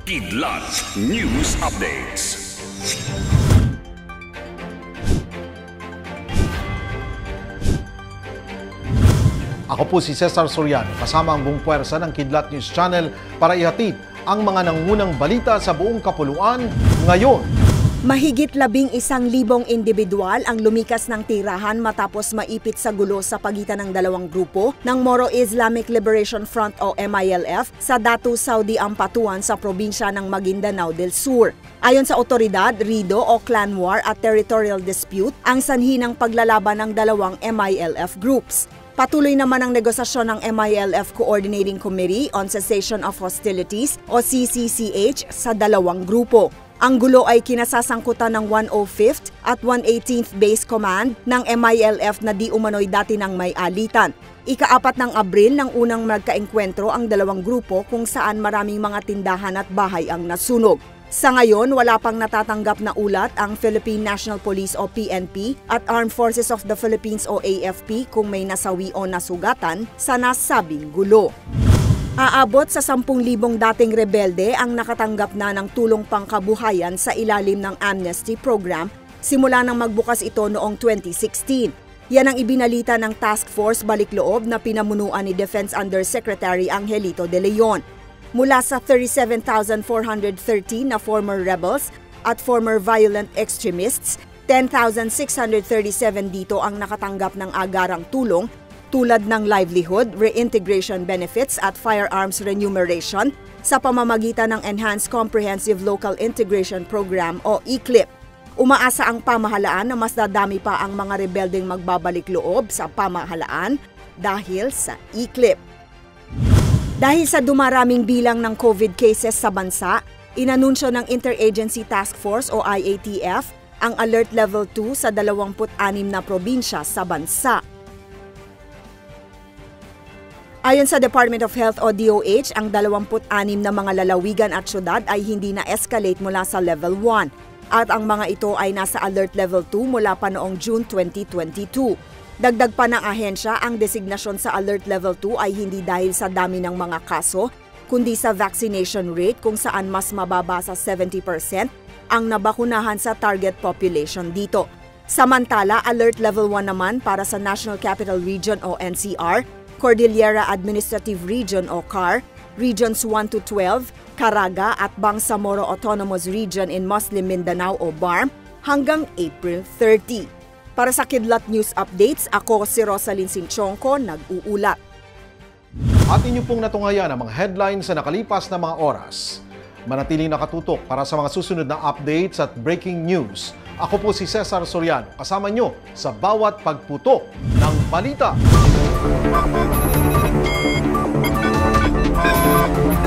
Kidlat News Updates. Ako po si Cesar Soriano, kasama ang buong puwersa ng Kidlat News Channel para ihatid ang mga nangungunang balita sa buong kapuluan ngayon. Mahigit 11,000 individual ang lumikas ng tirahan matapos maipit sa gulo sa pagitan ng dalawang grupo ng Moro Islamic Liberation Front o MILF sa Datu, Saudi Ampatuan sa probinsya ng Maguindanao del Sur. Ayon sa otoridad, rido o clan war at territorial dispute ang sanhi ng paglalaban ng dalawang MILF groups. Patuloy naman ang negosasyon ng MILF Coordinating Committee on Cessation of Hostilities o CCCH sa dalawang grupo. Ang gulo ay kinasasangkutan ng 105th at 118th Base Command ng MILF na di umano'y dati ng may alitan. Ika-4 ng Abril nang unang magkaengkwentro ang dalawang grupo kung saan maraming mga tindahan at bahay ang nasunog. Sa ngayon, wala pang natatanggap na ulat ang Philippine National Police o PNP at Armed Forces of the Philippines o AFP kung may nasawi o nasugatan sa nasabing gulo. Aabot sa 10,000 dating rebelde ang nakatanggap na ng tulong pangkabuhayan sa ilalim ng Amnesty Program simula nang magbukas ito noong 2016. Yan ang ibinalita ng Task Force Balikloob na pinamunuan ni Defense Undersecretary Angelito De Leon. Mula sa 37,413 na former rebels at former violent extremists, 10,637 dito ang nakatanggap ng agarang tulong tulad ng livelihood, reintegration benefits at firearms remuneration sa pamamagitan ng Enhanced Comprehensive Local Integration Program o ECLIP. Umaasa ang pamahalaan na mas dadami pa ang mga rebeldeng magbabalik loob sa pamahalaan dahil sa ECLIP. Dahil sa dumaraming bilang ng COVID cases sa bansa, inanunsyo ng Interagency Task Force o IATF ang Alert Level 2 sa 26 na probinsya sa bansa. Ayon sa Department of Health o DOH, ang 26 na mga lalawigan at syudad ay hindi na-escalate mula sa Level 1 at ang mga ito ay nasa Alert Level 2 mula pa noong June 2022. Dagdag pa ng ahensya, ang designasyon sa Alert Level 2 ay hindi dahil sa dami ng mga kaso, kundi sa vaccination rate kung saan mas mababa sa 70% ang nabakunahan sa target population dito. Samantala, Alert Level 1 naman para sa National Capital Region o NCR, Cordillera Administrative Region o CAR, Regions 1 to 12, Caraga at Bangsamoro Autonomous Region in Muslim Mindanao o BARM hanggang April 30. Para sa Kidlat News Updates, ako si Rosalyn Sinchonko, nag-uulat. At inyo pong natungayan ang mga headlines sa nakalipas na mga oras. Manatiling nakatutok para sa mga susunod na updates at breaking news. Ako po si Cesar Soriano, kasama nyo sa bawat pagputok ng balita.